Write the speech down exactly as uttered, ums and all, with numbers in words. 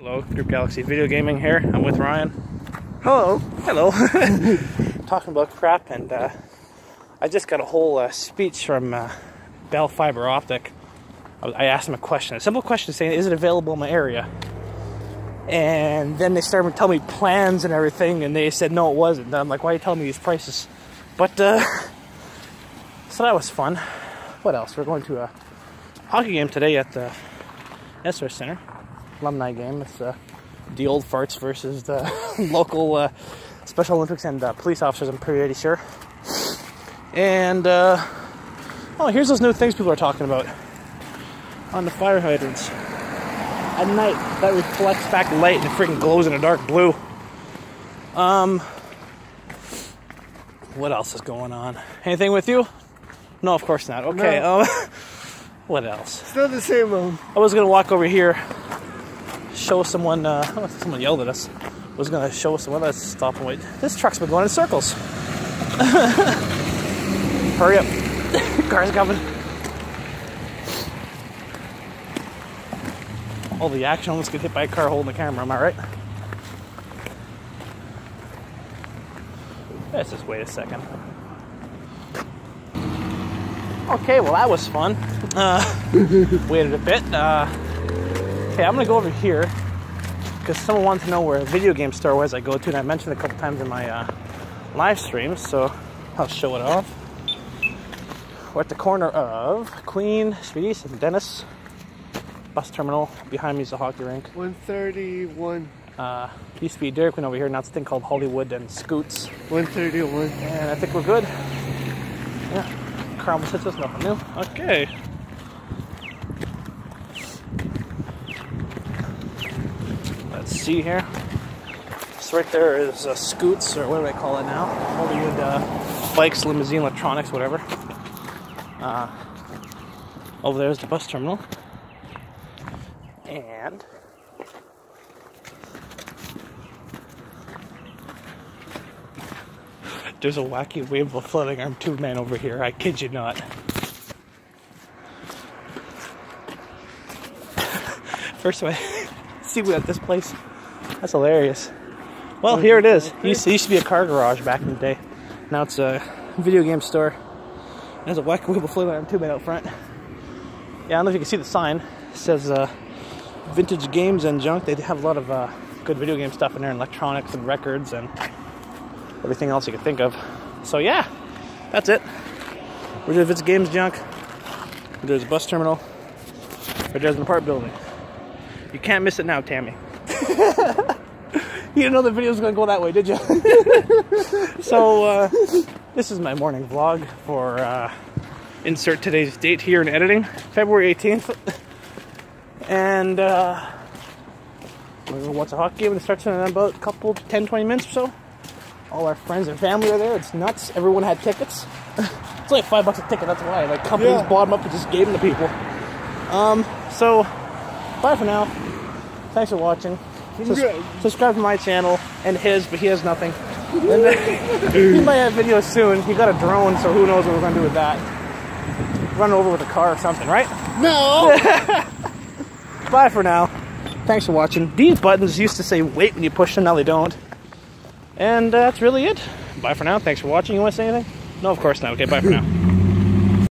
Hello, Group Galaxy Video Gaming here. I'm with Ryan. Hello. Hello. Talking about crap, and uh, I just got a whole uh, speech from uh, Bell Fiber Optic. I asked them a question, a simple question saying, is it available in my area? And then they started telling me plans and everything, and they said no, it wasn't. And I'm like, why are you telling me these prices? But, uh, so that was fun. What else? We're going to a hockey game today at the Esser Center. Alumni game. It's uh, the old farts versus the local uh, Special Olympics and uh, police officers, I'm pretty sure. And, uh, oh, here's those new things people are talking about on the fire hydrants. At night, that reflects back light and it freaking glows in a dark blue. Um, what else is going on? Anything with you? No, of course not. Okay, no. um, what else? Still the same room. I was going to walk over here, show someone, uh, oh, someone yelled at us. I was going to show someone, let's stop and wait. This truck's been going in circles. Hurry up. Car's coming. All the action, let's get hit by a car holding the camera, am I right? Let's just wait a second. Okay, well that was fun. Uh, waited a bit. Uh, okay, I'm gonna go over here because someone wanted to know where a video game store was I go to, and I mentioned it a couple times in my uh, live streams, so I'll show it off. We're at the corner of Queen, Speedies, and Dennis. Bus terminal. Behind me is the hockey rink. one thirty-one. Uh, used to be Dairy Queen over here. Now it's a thing called Hollywood and Scoots. one thirty-one. And I think we're good. Yeah. Car almost hits us. Nothing new. Okay. Let's see here. So right there is uh, Scoots, or what do I call it now? Hollywood uh, Bikes, Limousine, Electronics, whatever. Uh, over there is the bus terminal. And there's a wacky wave of floating arm tube man over here. I kid you not. First time I see we at this place. That's hilarious. Well, here it is. It used to, it used to be a car garage back in the day. Now it's a video game store. There's a wacky wave of floating arm tube man out front. Yeah, I don't know if you can see the sign. It says uh, vintage games and junk. They have a lot of uh, good video game stuff in there, and electronics and records and everything else you can think of. So yeah, that's it. We're doing vintage games, junk. There's a bus terminal. Right there's an apartment building. You can't miss it now, Tammy. You didn't know the video was going to go that way, did you? So uh, this is my morning vlog for uh, insert today's date here in editing, February eighteenth. And uh, we're going to watch a hockey game, and it starts in about a couple, ten, twenty minutes or so. All our friends and family are there. It's nuts. Everyone had tickets. It's only five bucks a ticket, that's why. Like, companies Yeah. bought them up and just gave them to people. Um, so, bye for now. Thanks for watching. Sus subscribe to my channel and his, but he has nothing. And then, he might have videos soon. He got a drone, so who knows what we're going to do with that. Run over with a car or something, right? No! Bye for now. Thanks for watching. These buttons used to say wait when you push them, now they don't. And uh, that's really it. Bye for now. Thanks for watching. You want to say anything? No, of course not. Okay, bye for now.